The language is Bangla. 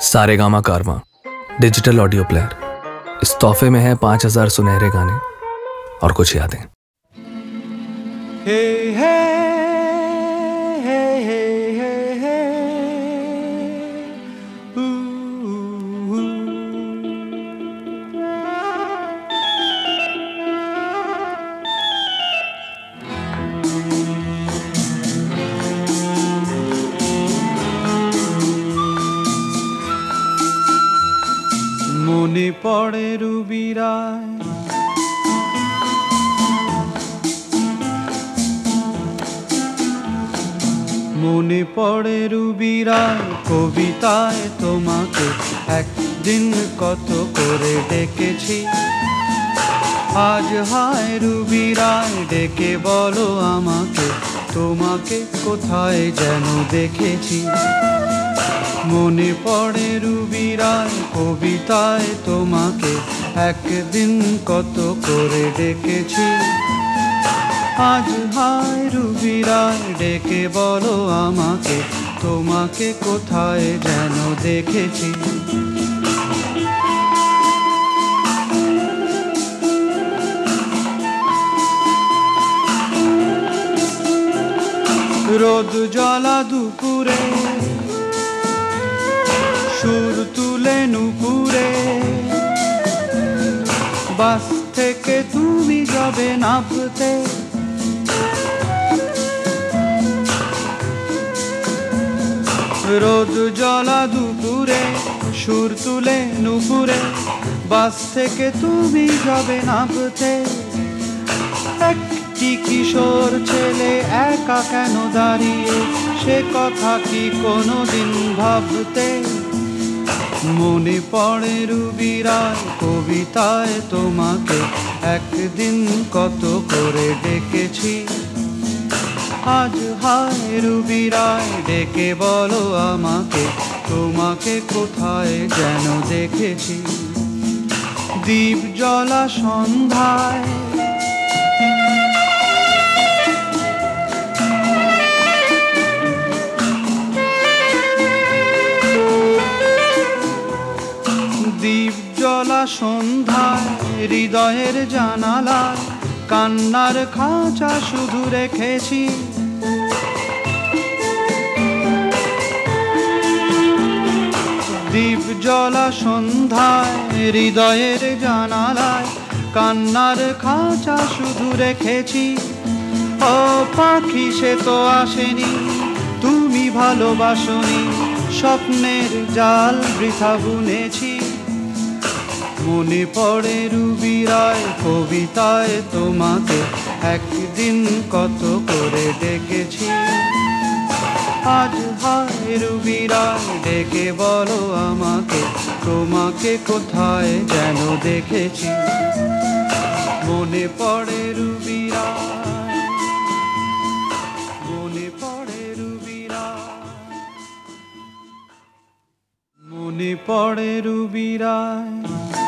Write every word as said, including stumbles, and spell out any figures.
सारेगामा कारवां डिजिटल ऑडियो प्लेयर। इस तोहफे में है पांच हजार सुनहरे गाने और कुछ यादें। Hey, hey, hey, hey, hey, hey. Ooh, ooh. মনে পড়ে রুবিরায় মনে পড়ে রুবিরায় কবিতায় তোমাকে একদিন কত করে ডেকেছি। আজ হায় রুবিরায় ডেকে বলো আমাকে, তোমাকে কোথায় যেন দেখেছি। মনে পড়ে রুবিরায় কবিতায় তোমাকে একদিন কত করে ডেকেছি। আজ হায় রুবিরায় ডেকে বলো আমাকে, তোমাকে কোথায় যেন দেখেছি। রোদ জ্বলা দুপুরে সুর তুলে নুপুরে, বাস থেকে তুমি যাবে নামতে। রোদ জ্বলা দুপুরে সুর তুলে নুপুরে, বাস থেকে তুমি যাবে নামতে। একটি কিশোর ছেলে একা কেন দাঁড়িয়ে, সে কথা কি কোনোদিন ভাবতে। মনে পড়ে রুবিরায় কবিতায় তোমাকে একদিন কত করে ডেকেছি। আজ হায় রুবিরায় ডেকে বলো আমাকে, তোমাকে কোথায় যেন দেখেছি। দ্বীপ জ্বলা সন্ধ্যায় দ্বীপ জ্বলা সন্ধ্যায় হৃদয়ের জানালায় কান্নার খাঁচা শুধু রেখেছি। দ্বীপ জ্বলা সন্ধ্যায় হৃদয়ের জানালায় কান্নার খাঁচা শুধু রেখেছি। ও পাখি সে তো আসেনি, তুমি ভালোবাসনি, স্বপ্নের জাল বৃথা বুনেছি। মনে পড়ে রুবিরায় কবিতায় তোমাকে একদিন কত করে ডেকেছি। আজ হায় রুবিরায় ডেকে বলো আমাকে, তোমাকে কোথায় যেন দেখেছি। মনে পড়ে রুবিরায়, মনে পড়ে রুবিরায়, মনে পড়ে রুবিরায়।